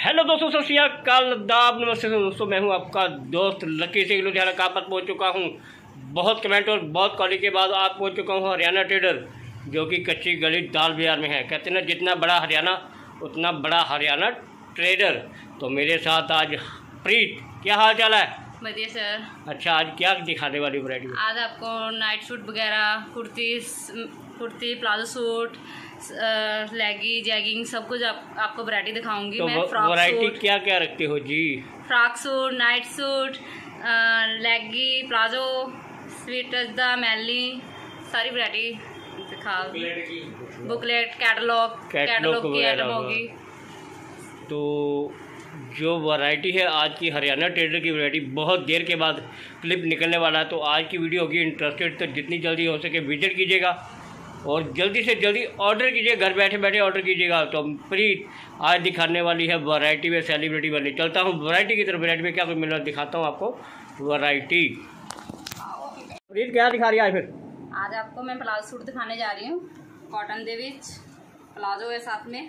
Hello दोस्तों, सत श्री अकाल, आदाब, नमस्ते दोस्तों। मैं हूं आपका दोस्त लकी सिंह, लुधियाना कहाँ पर पहुंच चुका हूं। बहुत कमेंट और बहुत कॉलिंग के बाद आप पहुंच चुका हूं हरियाणा ट्रेडर, जो कि कच्ची गली दाल बाजार में है। कहते हैं ना, जितना बड़ा हरियाणा उतना बड़ा हरियाणा ट्रेडर। तो मेरे साथ आज प्रीत, क्या हाल चाल है? बढ़िया सर। अच्छा, आज क्या दिखाने वाली वैरायटी? आज आपको नाइट सूट वगैरह, कुर्ती प्लाजो सूट, लेगी, जैगिंग, सब कुछ आपको वैरायटी दिखाऊंगी। तो मैं वैरायटी क्या क्या रखते हो जी? फ्रॉक सूट, नाइट सूट, लेगी, प्लाजो, स्वीट टचदा, मैली, सारी वैरायटी दिखा। बुकलेट, कैटलॉग की आइटम होगी। तो जो वैरायटी है आज की हरियाणा ट्रेडर की वैरायटी, बहुत देर के बाद क्लिप निकलने वाला है। तो आज की वीडियो होगी इंटरेस्टेड, तो जितनी जल्दी हो सके विजिट कीजिएगा और जल्दी से जल्दी ऑर्डर कीजिए, घर बैठे बैठे ऑर्डर कीजिएगा। तो प्रीत आज दिखाने वाली है वैरायटी में सेलिब्रिटी वाली। चलता हूँ वैरायटी की तरफ। वैरायटी में क्या कुछ मिल रहा है दिखाता हूँ आपको। वैरायटी प्रीत क्या दिखा रही है आज? फिर आज आपको मैं प्लाजो सूट दिखाने जा रही हूँ। कॉटन दे विच प्लाजो है साथ में।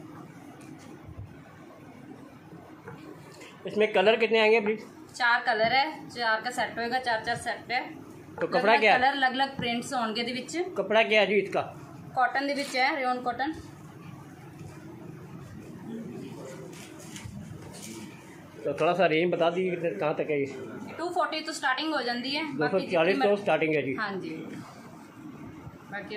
इसमें कलर कितने आएंगे प्लीज? 4 कलर है, 4 का सेट होएगा, 4 सेट है। तो कपड़ा क्या है? कलर अलग अलग प्रिंट्स होंगे दे विच। कपड़ा क्या है जी इसका? कॉटन दे विच है, रेयन कॉटन। तो थोड़ा सा रेंज बता दीजिए कहाँ तक है ये? 240 तो स्टार्टिंग हो जाती है। 240 तो स्टार्टिंग है जी। हाँ जी। बाकी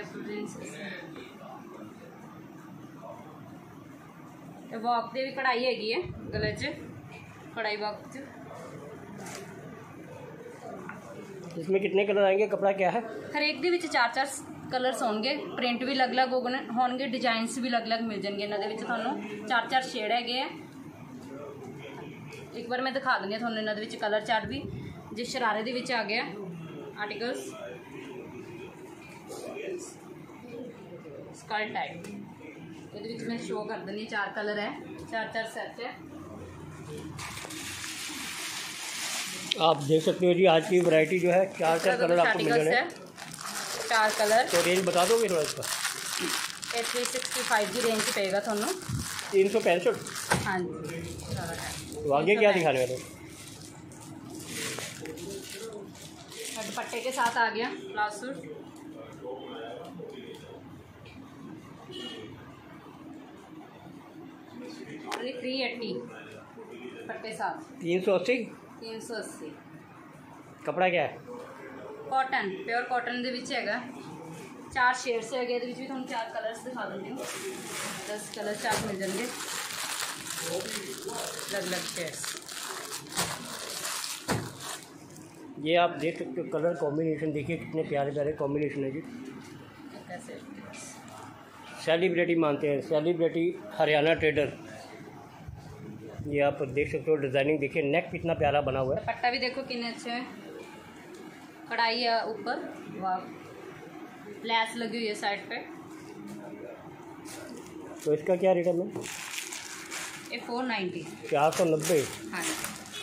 वर्क ਦੀ भी कढ़ाई हैगी है, गले च कढ़ाई वर्क। इसमें कितने कलर आएंगे? कपड़ा क्या है? हर एक ਦੇ ਵਿੱਚ 4 कलर्स होंगे। प्रिंट भी अलग अलग होंगे, डिजाइनस भी अलग अलग मिल जाएंगे। ਇਹਨਾਂ ਦੇ ਵਿੱਚ ਤੁਹਾਨੂੰ 4 शेड ਹੈਗੇ ਆ। एक बार मैं दिखा ਦਿੰਦੀ ਹਾਂ ਤੁਹਾਨੂੰ ਇਹਨਾਂ ਦੇ ਵਿੱਚ ਕਲਰ ਚਾਰਟ ਵੀ। ਜਿਸ ਸ਼ਰਾਰੇ ਦੇ ਵਿੱਚ ਆ ਗਿਆ ਆਰਟੀਕਲਸ, ਸਕਰਟ टाइप ਇਹਦੇ ਵਿੱਚ मैं शो कर ਦਿੰਦੀ ਹਾਂ। 4 कलर है, 4 सेट है। आप देख सकते हो जी, आज की वैरायटी जो है 4 कलर आपको मिल रहे हैं। 4 कलर। तो रेंज बता दोगे थोड़ा इसका? 365 की रेंज पेगा थानू। 365। हाँ जी। तो आगे क्या दिखाने वाले? दुपट्टे के साथ आ गया प्लाजो सूट। और 380 दुपट्टे साथ। 380। 380। कपड़ा क्या है? कॉटन, प्योर कॉटन ਦੇ ਵਿੱਚ ਹੈਗਾ। 4 शेड्स ਹੈਗੇ। ਇਹਦੇ ਵਿੱਚ ਵੀ ਤੁਹਾਨੂੰ 4 ਕਲਰਸ ਦਿਖਾ ਦਿੰਦੀ ਹਾਂ। 10 कलर चार्ट मिल जाएंगे, अलग अलग शेड्स। ये आप देख सकते हो, कलर कॉम्बिनेशन देखिए कितने प्यारे प्यारे कॉम्बिनेशन है जी। कैसे सेलिब्रिटी मानते हैं, सेलिब्रिटी हरियाणा ट्रेडर। ये आप देख सकते हो, डिज़ाइनिंग देखिए, नेक कितना प्यारा बना हुआ है। दुपट्टा भी देखो कितने अच्छे हैं। कढ़ाई है ऊपर, वाह, लैस लगी हुई है साइड पे। तो इसका क्या रेट है मैम? ये 490। 490। हाँ जी।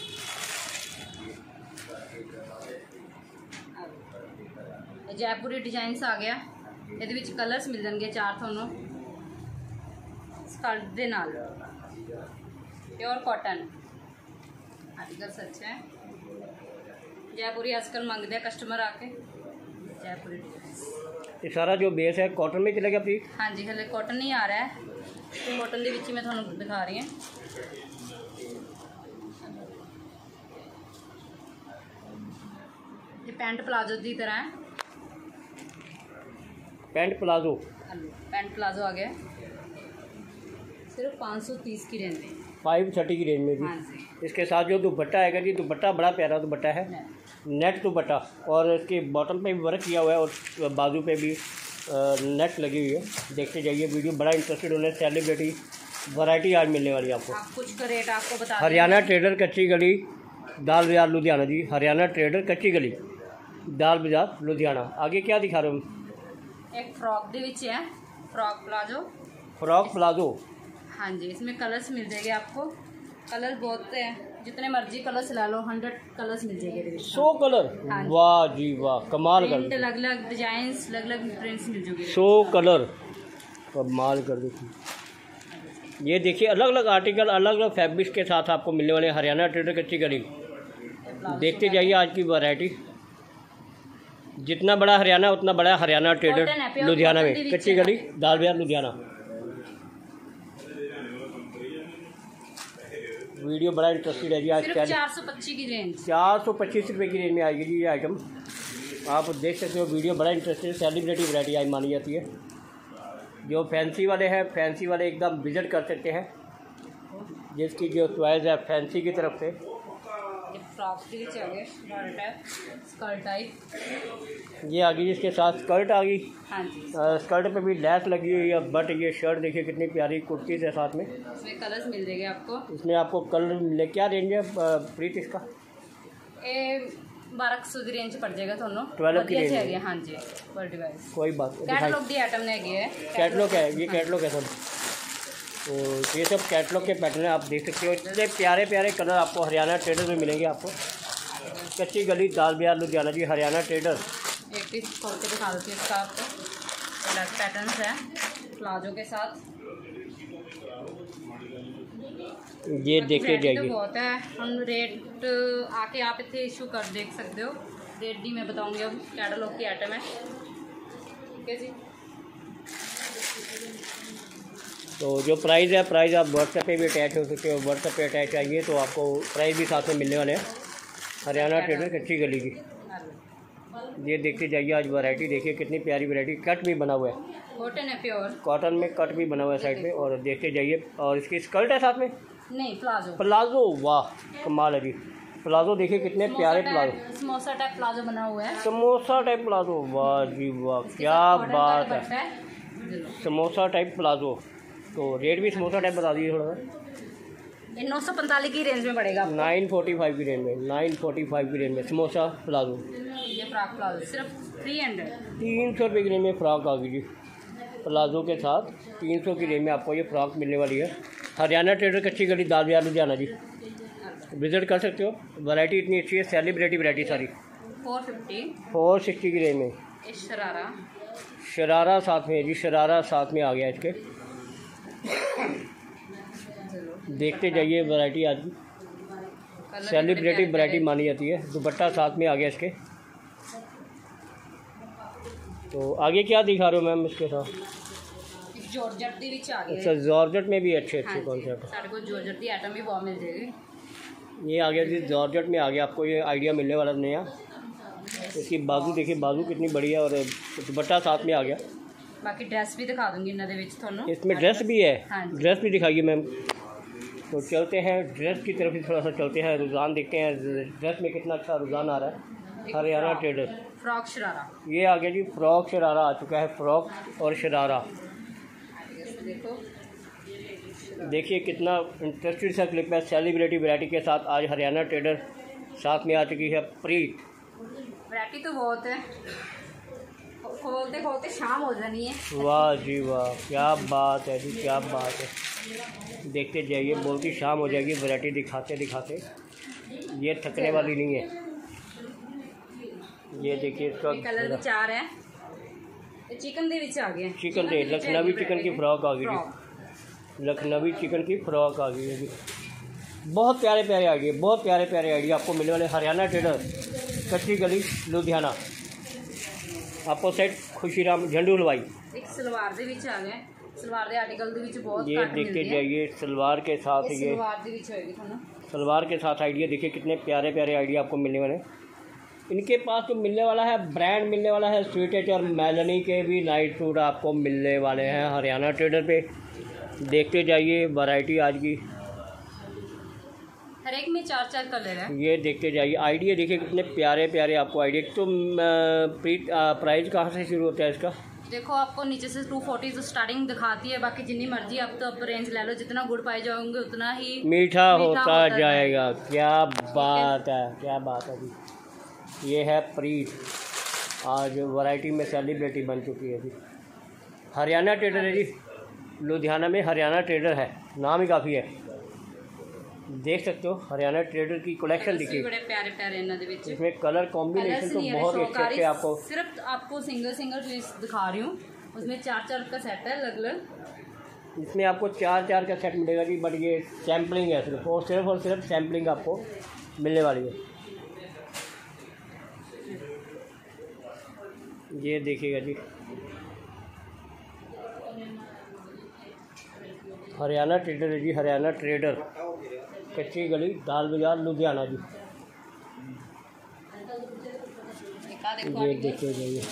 जयपुरी डिजाइनस आ गया। ਇਹਦੇ ਵਿੱਚ ਕਲਰਸ ਮਿਲ ਜਾਣਗੇ 4 ਤੁਹਾਨੂੰ। ਸਕਰਟ ਦੇ ਨਾਲ प्योर कॉटन आर्टिकल्स अच्छे हैं। जयपुरी आजकल मांगते हैं कस्टमर आके। जयपुरी ये सारा जो बेस है कॉटन में चलेगा प्लीज? हाँ जी, हले कॉटन नहीं आ रहा है। तो कॉटन के विच मैं थोड़ा दिखा रही हूँ। ये पैंट प्लाजो की तरह है। Pant palazzo. पैंट प्लाजो आ गया, सिर्फ 530 की रेंज में, 530 की रेंज में भी। हाँ जी। इसके साथ जो दुपट्टा आएगा जी, दुपट्टा बड़ा प्यारा दुपट्टा है, नेट दुपट्टा। और इसके बॉटम पे भी वर्क किया हुआ है और बाजू पे भी नेट लगी हुई है। देखते जाइए वीडियो, बड़ा इंटरेस्टेड होने। सेलिब्रिटी वैरायटी आज मिलने वाली है आपको। कुछ का रेट आपको बता। हरियाणा ट्रेडर कच्ची गली दाल बाजार लुधियाना जी। हरियाणा ट्रेडर कच्ची गली दाल बाजार लुधियाना। आगे क्या दिखा रहे हो? एक फ्रॉक दे विच है, फ्रॉक प्लाजो। Frock palazzo. हाँ जी, इसमें कलर्स मिल जाएंगे आपको। कलर बहुत है, जितने मर्जी कलर्स ला लो, 100 कलर्स मिल जाएंगे। 100 कलर? वाह जी वाह, कमाल कर। अलग अलग डिजाइन, अलग अलग प्रिंट्स मिल जाएंगे। 100 कलर कमाल कर देखिए। ये देखिए अलग अलग आर्टिकल अलग अलग फैब्रिक्स के साथ आपको मिलने वाले हरियाणा ट्रेडर कच्ची गली। देखते जाइए आज की वैरायटी। जितना बड़ा हरियाणा उतना बड़ा हरियाणा ट्रेडर लुधियाना में, कच्ची गली, दाल बाजार, लुधियाना। वीडियो बड़ा इंटरेस्टेड है जी। आज 425 की रेंज, 425 रुपये की रेंज में आएगी जी ये आइटम। आप देख सकते हो, वीडियो बड़ा इंटरेस्टेड, सेलिब्रिटी वैरायटी आज मानी जाती है। जो फैंसी वाले हैं, फैंसी वाले एकदम विजिट कर सकते हैं, जिसकी जो चॉइस है फैंसी की तरफ से। स्कर्ट टाइप ये आ गई, इसके साथ स्कर्ट आ गई। हाँ जी, स्कर्ट पे भी लैस लगी हुई है, बट ये शर्ट देखिए कितनी प्यारी कुर्ती है साथ में। इसमें कलर्स मिल जाएंगे आपको। इसमें आपको कलर मिले। क्या रेंज है प्रीत इसका? 1200 की रेंज पड़ जाएगा थोनों। 12 की रेंज है। हाँ जी, पर डिवाइस कोई बात नहीं। कैटलॉग दी आइटम ने है, कैटलॉग है ये, कैटलॉग है सब। तो ये सब कैटलॉग के पैटर्न आप देख सकते हो। इतने प्यारे प्यारे कलर आपको हरियाणा ट्रेडर में मिलेंगे। आपको कच्ची गली, दाल बाजार, लुधियाना जी, हरियाणा ट्रेडर। एक पीस खोल के दिखा देती है इसका आपको। अलग पैटर्न्स है प्लाजो के साथ। ये देखते जाइए। तो बहुत है, हम रेट आके आप इतने इशू कर देख सकते हो। रेट भी मैं बताऊंगी, अब कैटलॉग की आइटम है। ठीक है जी। तो जो प्राइस है, प्राइस आप व्हाट्सएप पे भी अटैच हो सकते हो। व्हाट्सएप पे अटैच आइए तो आपको प्राइस भी साथ में मिलने वाले हैं। हरियाणा ट्रेडर कच्ची गली की। ये देखते जाइए। आज वैरायटी देखिए कितनी प्यारी वैरायटी। कट भी बना हुआ है, कॉटन है, प्योर कॉटन में कट भी बना हुआ है साइड पे। और देखते जाइए। और इसकी स्कर्ट है साथ में, नहीं प्लाजो। प्लाजो, वाह कमाल है जी। प्लाजो देखिए कितने प्यारे प्लाजो, समोसा टाइप प्लाजो बना हुआ है। समोसा टाइप प्लाजो, वाह जी वाह, क्या बात है। Samosa type palazzo. तो रेट भी समोसा टाइप बता दीजिए थोड़ा सा। 945 की रेंज में पड़ेगा आपको। 945 की रेंज में, 945 की रेंज में समोसा प्लाजो। ये फ्रॉक प्लाजो सिर्फ 300 रुपये की रेंज में फ्रॉक आ गई जी। प्लाजो के साथ 300 की रेंज में आपको ये फ्रॉक मिलने वाली है। हरियाणा ट्रेडर कच्ची गली, दाल बाजार, लुधियाना जी। विजिट कर सकते हो। वैरायटी इतनी अच्छी है, सेलिब्रिटी वैरायटी सारी। 460 की रेंज में। शरारा, शरारा साथ में जी, शरारा साथ में आ गया इसके। देखते जाइए वैरायटी आज की सेलिब्रिटी वैरायटी मानी जाती है। दुपट्टा साथ में आ गया इसके। तो आगे क्या दिखा रहे हो मैम इसके साथ? जॉर्जेट दी विच आ गया। अच्छा, जॉर्जेट में भी अच्छे अच्छे कॉन्सेप्ट। सारे को जॉर्जेट दी आइटम भी बहुत मिल जाएगी। ये आ गया जी, जॉर्जेट में आ गया। आपको ये आइडिया मिलने वाला नया। इसकी बाजू देखिए, बाजू कितनी बड़ी है। और दुपट्टा साथ में आ गया। बाकी ड्रेस भी दिखा दूंगी इन्होंने विच थोनों। इसमें ड्रेस भी है। हाँ, ड्रेस भी दिखाइए मैम। तो चलते हैं ड्रेस की तरफ ही, थोड़ा सा चलते हैं। रुझान देखते हैं ड्रेस में कितना अच्छा रुझान आ रहा है। हरियाणा ट्रेडर फ्रॉक शरारा, ये आ गया जी। फ्रॉक शरारा आ चुका है, फ्रॉक और शरारा। देखो देखिए कितना इंटरेस्टेड सा क्लिप है। सेलिब्रिटी वैरायटी के साथ आज हरियाणा ट्रेडर साथ में आ चुकी है प्रीत। वैरायटी तो बहुत है, खोलते खोलते शाम हो जानी है। वाह जी वाह, क्या बात है जी, क्या बात है। देखते जाइए, बोलती शाम हो जाएगी वैरायटी दिखाते दिखाते। ये थकने वाली नहीं है। ये देखिए इसका कलर भी 4 है। चिकन दे विच आ गया। चिकन दे, लखनवी चिकन की फ्रॉक आ गई जी। लखनवी चिकन की फ्रॉक आ गई है जी। बहुत प्यारे प्यारे आइडिया, बहुत प्यारे प्यारे आइडिया आपको मिलने वाले। हरियाणा ट्रेडर कच्ची गली, लुधियाना। आपको सेट खुशीराम झंडू हलवाई। एक सलवार दे विच आ गया। सलवार दे आर्टिकल दे विच बहुत ये देखते जाइए। सलवार के साथ ये सलवार दे विच होएगी थोड़ा। सलवार के साथ आइडिया देखिए कितने प्यारे प्यारे आइडिया आपको मिलने वाले। इनके पास जो मिलने वाला है, ब्रांड मिलने वाला है, स्वीटेज और मेलनी के भी नाइट सूट आपको मिलने वाले हैं हरियाणा ट्रेडर पे। देखते जाइए वैरायटी आज की। हर एक में 4 कलर है। ये देखते जाइए। आइडिया देखिए कितने प्यारे प्यारे आपको आइडिया। तो प्राइस कहाँ से शुरू होता है इसका? देखो आपको नीचे से 240 तो स्टार्टिंग दिखाती है। बाकी जितनी मर्जी आप तो अब रेंज ले लो। जितना गुड़ पाए जाओगे उतना ही मीठा होता जाएगा। क्या बात है, क्या बात है जी। ये है प्रीत, आज वैरायटी में सेलिब्रिटी बन चुकी है जी। हरियाणा ट्रेडर है जी। लुधियाना में हरियाणा ट्रेडर है, नाम ही काफ़ी है। देख सकते हो हरियाणा ट्रेडर की कलेक्शन दिखी। बड़े प्यारे प्यारे इसमें कलर कॉम्बिनेशन तो बहुत ही अच्छे अच्छे आपको। सिर्फ आपको सिंगल पीस दिखा रही हूँ। उसमें 4 का सेट है अलग अलग। इसमें आपको 4 का सेट मिलेगा जी, बट ये सैम्पलिंग है सिर्फ और सिर्फ सैम्पलिंग आपको मिलने वाली है। ये देखिएगा जी, हरियाणा ट्रेडर है जी, हरियाणा ट्रेडर, कच्ची गली, दाल बाज़ार, लुधियाना जी। ये देखिए जाइए,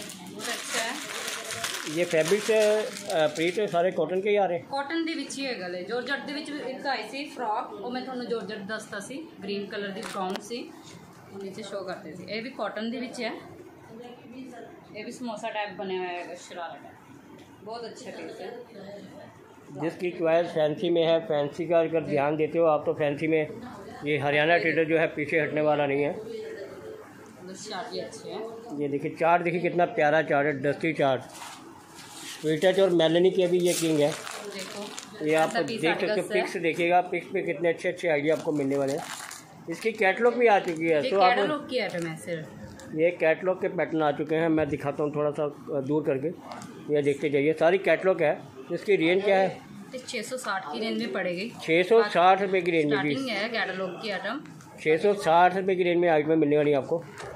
ये फैब्रिक प्रीत सारे कॉटन के ही आ रहे हैं। कॉटन ਦੇ ਵਿੱਚ ਹੀ ਹੈ ਗਲੇ। ਜੋਰਜਟ ਦੇ ਵਿੱਚ ਇੱਕ ਆਈ ਸੀ ਫਰॉक, ਉਹ ਮੈਂ ਤੁਹਾਨੂੰ ਜੋਰਜਟ ਦੱਸਤਾ ਸੀ, ਗ੍ਰੀਨ ਕਲਰ ਦੀ ਗਾਊਨ ਸੀ, ਉਹ ਨੀਚੇ ਸ਼ੋ ਕਰਦੇ ਸੀ। ਇਹ ਵੀ ਕਾਟਨ ਦੇ ਵਿੱਚ ਹੈ, ये भी समोसा टाइप बने हुआ है, शरारा टाइप, बहुत अच्छा पीस है। जिसकी चॉइस फैंसी में है, फैंसी का अगर ध्यान देते हो आप तो फैंसी में ये हरियाणा ट्रेडर जो है पीछे हटने वाला नहीं है। चार्ट भी अच्छे हैं। ये देखिए चार्ट, देखिए कितना प्यारा चार्ट है, डस्टी चार्ट, स्वीटच और मेलनी के भी ये किंग है। देखो ये आप देख सकते हो, पिक्स देखिएगा, पिक्स पे कितने अच्छे आइडिया आपको मिलने वाले हैं। इसकी कैटलॉग भी आ चुकी है, तो कैटलॉग की आइटम है सिर्फ। ये कैटलॉग के पैटर्न आ चुके हैं, मैं दिखाता हूँ थोड़ा सा दूर करके, ये देखते जाइए, सारी कैटलॉग है। इसकी रेंज क्या है? 660 की रेंज में पड़ेगी। 660 रुपये की रेंज में स्टार्टिंग है कैटलॉग की आइटम। 660 रुपये की रेंज में आइटमें मिलने वाली है आपको।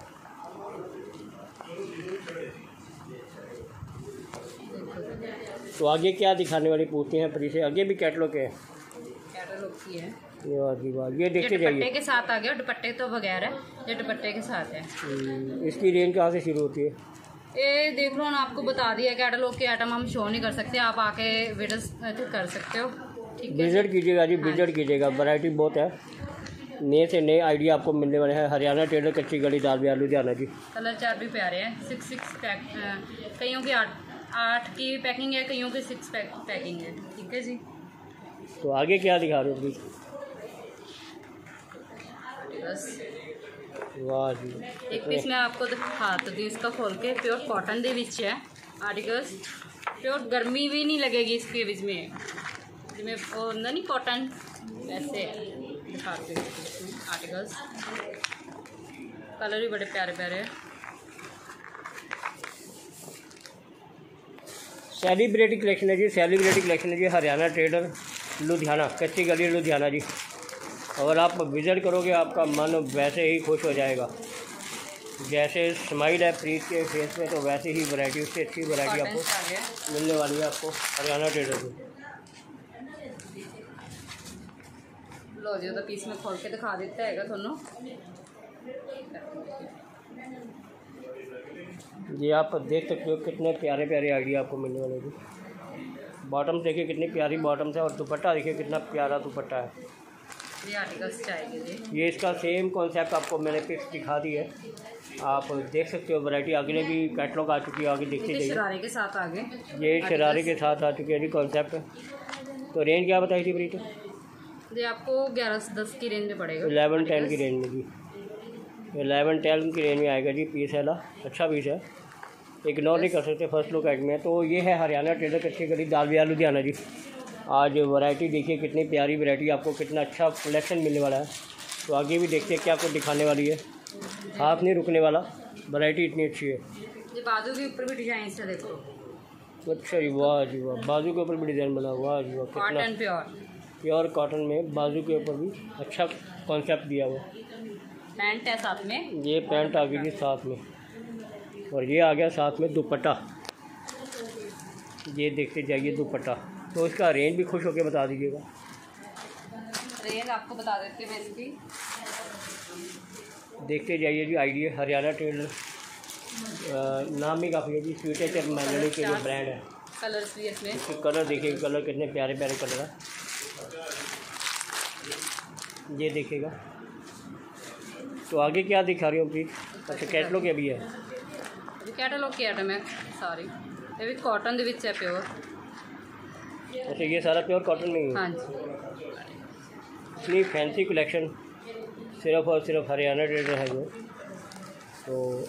तो आगे क्या दिखाने वाली पूछते हैं प्री से, आगे भी कैटलॉग है, कैटलॉग की है। ये देखते जाइए, दुपट्टे के साथ आ गया, दुपट्टे तो बगैर है, ये दुपट्टे के साथ है। इसकी रेंज कहाँ से शुरू होती है? ये देख लो ना, आपको बता दिया, कैटलॉग के आइटम हम शो नहीं कर सकते, आप आके विजिट कर सकते हो, ठीक है। विजिट कीजिएगा जी, विजिट कीजिएगा, वैरायटी बहुत है, नए से नए आइडिया आपको मिलने वाले हैं। हरियाणा ट्रेडर, कच्ची गली, दाल बाज़ार, लुधियाना जी। कलर चार्ट भी प्यारे हैं, 6 पैक, कईयों की 8 की पैकिंग है, कईयों की 6 पैकिंग है, ठीक है जी। तो आगे क्या दिखा रहे हो प्लीज़? बस वाह जी, एक पीस मैं आपको दिखा दी इसका खोल के, प्योर कॉटन दे विच है आर्टिकल्स, प्योर गर्मी भी नहीं लगेगी इसके विच में, जिसमें वो होंगे नहीं कॉटन, वैसे दिखाते हैं आर्टिकल्स। कलर भी बड़े प्यारे प्यारे हैं। सेलिब्रिटी कलेक्शन है जी, सेलिब्रिटी कलेक्शन है जी, हरियाणा ट्रेडर, लुधियाना, कच्ची गली, लुधियाना जी। अगर आप विज़िट करोगे आपका मन वैसे ही खुश हो जाएगा, जैसे स्माइल है प्रीत के फेस में, तो वैसे ही वैरायटी, उससे अच्छी वैरायटी आपको मिलने वाली है आपको हरियाणा ट्रेडर से। लो जी, तो पीस में खोल के दिखा देता है थोनों। ये आप देख सकते हो कितने प्यारे प्यारे आइडिया आपको मिलने वाले हैं। बॉटम देखिए कितनी प्यारी बॉटम्स है, और दुपट्टा देखिए कितना प्यारा दुपट्टा है। ये आर्टिकल्स चाहिए जी, ये इसका सेम कॉन्सेप्ट आपको मैंने पिक्स दिखा दी है, आप देख सकते हो। वैरायटी आगे भी कैटलॉग आ चुकी है, आगे देखते जाइए। शरारे के साथ आगे, ये शरारे के साथ आ चुके हैं जी कॉन्सेप्ट। तो रेंज क्या बताई थी प्रीत? ये आपको 11-10 की रेंज में पड़ेगा, 11-10 की रेंज में जी, 11-10 की रेंज में आएगा जी। पीस है ना, अच्छा पीस है, इग्नोर नहीं कर सकते, फर्स्ट लुक आइटम है। तो ये है हरियाणा ट्रेडर, कच्ची गली, दाल बाज़ार, लुधियाना जी। आज वैरायटी देखिए कितनी प्यारी वैरायटी, आपको कितना अच्छा कलेक्शन मिलने वाला है। तो आगे भी देखते हैं क्या कुछ दिखाने वाली है, हाथ नहीं रुकने वाला, वैरायटी इतनी अच्छी है। ये बाजू के ऊपर भी डिजाइन से देखो, अच्छा जी, वाह जी वाह, बाजू के ऊपर भी डिज़ाइन बना, वाह जी वाह, कितना कॉटन प्योर कॉटन में बाजू के ऊपर भी अच्छा कॉन्सेप्ट दिया हुआ। पैंट है साथ में, ये पैंट आ गई जी साथ में, और ये आ गया साथ में दुपट्टा। ये देखते जाइए दुपट्टा, तो इसका रेंज भी खुश होकर बता दीजिएगा। रेंज आपको बता देती हूँ इसकी, देखते जाइए जी। आइडिया हरियाणा ट्रेडर, नाम भी काफ़ी है जी, स्वीटेच और मेलोडी के जो ब्रांड है। कलर्स भी इसमें, इसके कलर देखिए, कलर कितने प्यारे प्यारे कलर है, ये देखिएगा। तो आगे क्या दिखा रही हो प्लीज? अच्छा कैटलॉग अभी है, कैटलॉग की आइटम है सारी, ये भी कॉटन दे विच है प्योर। अच्छा ये सारा प्योर कॉटन में ही है। हाँ जी, इतनी फैंसी कलेक्शन सिर्फ और सिर्फ हरियाणा ट्रेडर है जो। तो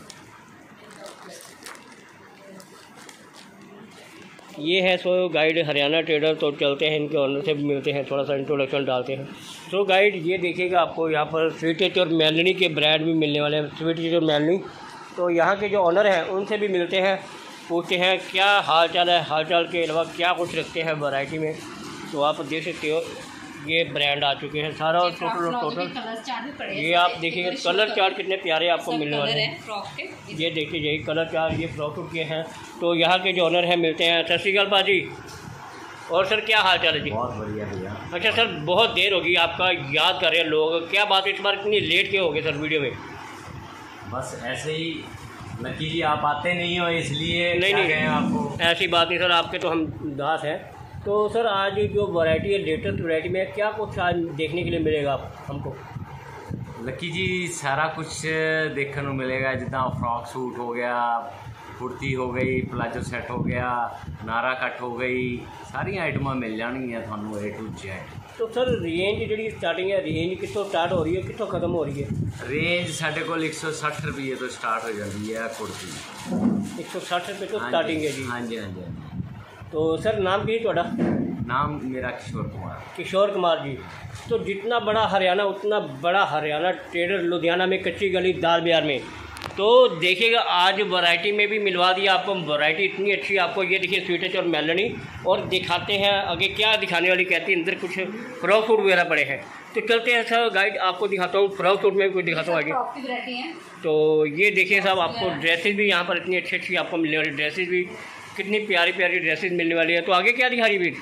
ये है सो गाइड हरियाणा ट्रेडर। तो चलते हैं इनके ऑनर से भी मिलते हैं, थोड़ा सा इंट्रोडक्शन डालते हैं। सो गाइड ये देखिएगा, आपको यहाँ पर स्वीटेच और मेलनी के ब्रांड भी मिलने वाले हैं, स्वीटेच और मेलनी। तो यहाँ के जो ऑनर हैं उनसे भी मिलते हैं, पूछते हैं क्या हाल चाल है, हाल चाल के अलावा क्या कुछ रखते हैं वैरायटी में। तो आप देख सकते हो ये ब्रांड आ चुके हैं सारा और टोटल ये आप देखिएगा कलर चार्ट कितने प्यारे आपको मिलने वाले हैं। ये देखिए यही कलर चार्ट ये फ्रॉक सूट के हैं। तो यहाँ के जो ऑनर हैं मिलते हैं। सत श्री अकाल पाजी। और सर क्या हाल चाल है जी? बहुत बढ़िया भैया। अच्छा सर बहुत देर होगी आपका याद कर रहे हैं लोग, क्या बात इस बार इतनी लेट क्यों हो गए सर वीडियो में? बस ऐसे ही लकी जी आप आते नहीं हो इसलिए नहीं आपको। ऐसी बात नहीं सर, आपके तो हम दास हैं। तो सर आज जो वैरायटी है लेटेस्ट वैरायटी में क्या कुछ आज देखने के लिए मिलेगा हमको? लकी जी सारा कुछ देखने को मिलेगा, जितना फ्रॉक सूट हो गया, कुर्ती हो गई, प्लाजो सेट हो गया, नारा कट हो गई, सारी आइटम मिल जाएंगी थानू A to Z। तो सर रेंज जी स्टार्टिंग है, रेंज कितों स्टार्ट हो रही है कितों खत्म हो रही है? रेंज साढ़े को 160 रुपये तो स्टार्ट हो जाती है कुर्ती। 160 रुपये तो स्टार्टिंग है जी? हाँ जी हाँ जी। तो सर नाम की थोड़ा? नाम मेरा किशोर कुमार। किशोर कुमार जी। तो जितना बड़ा हरियाणा उतना बड़ा हरियाणा ट्रेडर लुधियाना में कच्ची गली दाल बाज़ार में। तो देखिएगा आज वैरायटी में भी मिलवा दिया आपको, वैरायटी इतनी अच्छी आपको। ये देखिए स्वीटेज और मेलनी। और दिखाते हैं आगे क्या दिखाने वाली कहती है, अंदर कुछ फ्रॉक सूट वगैरह पड़े हैं। तो चलते हैं सर गाइड आपको दिखाता हूँ, फ्रॉक सूट में कुछ दिखाता हूँ आगे। तो ये देखिए साहब आपको ड्रेसेस भी यहाँ पर इतनी अच्छी अच्छी आपको मिलने वाली, ड्रेसेस भी कितनी प्यारी प्यारी ड्रेसेस मिलने वाली है। तो आगे क्या दिखा रही है?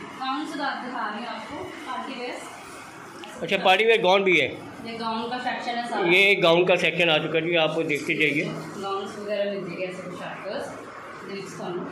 अच्छा पार्टी वेयर गाउन भी है। ये गाउन का सेक्शन है सारा। ये गाउन का सेक्शन आ चुका है जी, आप देखते जाइए। गाउन्स वगैरह मिल जाएंगे ऐसे कुछ आर्टिकल्स दिख थानू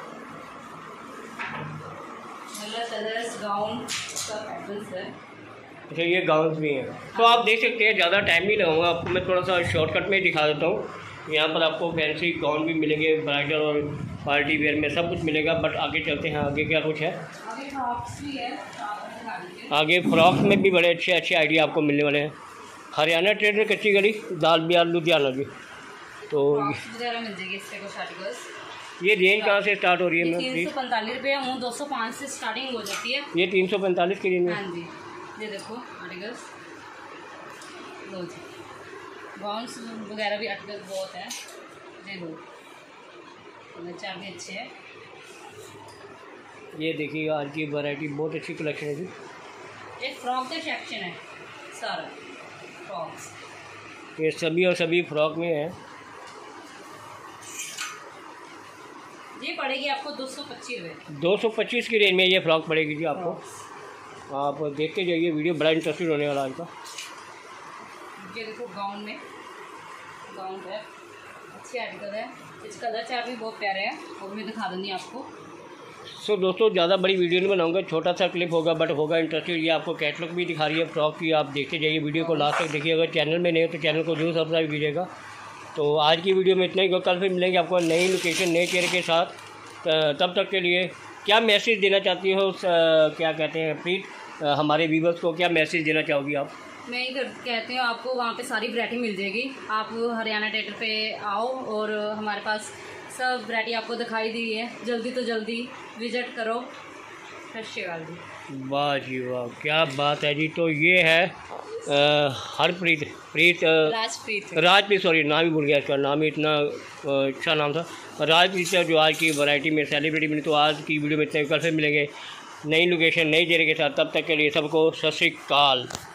मतलब अदर्स गाउन का पैटर्न्स है। अच्छा ये गाउन्स भी हैं। तो आप देख सकते हैं, ज़्यादा टाइम नहीं लगाऊंगा आपको, मैं थोड़ा सा शॉर्टकट में दिखा देता हूँ। यहाँ पर आपको फैंसी गाउन भी मिलेंगे, ब्राइडल और पार्टी वेयर में सब कुछ मिलेगा। बट आगे चलते हैं, आगे क्या कुछ है? आगे फ्रॉक्स भी है। आगे फ्रॉक्स में भी बड़े अच्छे अच्छे आइडिया आपको मिलने वाले हैं। हरियाणा ट्रेडर कच्ची गली दाल बाज़ार लुधियाना जी। तो वगैरह मिल जाएगी इसके कुछ आर्टिकल्स। ये रेंज कहाँ से स्टार्ट हो रही है? 345 रुपये, 205 से स्टार्टिंग हो जाती है। ये 345 की रेंज में। हाँ जी ये देखो आर्टिकल्स, लो जी गाउन्स वगैरह भी आर्टिकल्स बहुत है। देखो चार भी अच्छे हैं। ये देखिए आज की वैरायटी बहुत अच्छी कलेक्शन है जी। एक फ्रॉक का सेक्शन है सारा फ्रॉक्स, ये सभी और सभी फ्रॉक में है। ये पड़ेगी आपको 225 रुपये। 225 की रेंज में ये फ्रॉक पड़ेगी जी आपको। आप देखते जाइए, वीडियो बड़ा इंटरेस्टेड होने वाला आज का। ये देखो गाउन में, गाउन है अच्छी आर्टिकल है। इस कलर चार्ट भी बहुत प्यारे हैं, वो भी मैं दिखा दूँगी आपको। सो दोस्तों ज़्यादा बड़ी वीडियो नहीं बनाऊंगा, छोटा सा क्लिप होगा बट होगा इंटरेस्टेड। ये आपको कैटलॉग भी दिखा रही है फ्रॉक की, आप देखते जाइए, वीडियो को लास्ट तक देखिए। अगर चैनल में नहीं हो तो चैनल को जरूर सब्सक्राइब कीजिएगा। तो आज की वीडियो में इतना ही, कल फिर मिलेंगे आपको नई लोकेशन नए चेहरे के साथ। तब तक के लिए क्या मैसेज देना चाहती हो, क्या कहते हैं प्रीत, हमारे व्यूअर्स को क्या मैसेज देना चाहोगी आप? मैं ही कहती हूँ आपको वहाँ पे सारी वैरायटी मिल जाएगी। आप हरियाणा ट्रेडर पे आओ और हमारे पास सब वैरायटी आपको दिखाई दी है। जल्दी तो जल्दी विजिट करो। सत श्री अकाल जी। वाह जी वाह, क्या बात है जी। तो ये है हरप्रीत राजप्रीत सॉरी नाम ही भूल गया इसका, नाम ही इतना अच्छा नाम था राजप्रीत, जो आज की वैरायटी में सेलिब्रिटी मिली। तो आज की वीडियो में इतने, कल फिर मिलेंगे नई लोकेशन नई चेहरे के साथ। तब तक के लिए सबको सत श्री अकाल।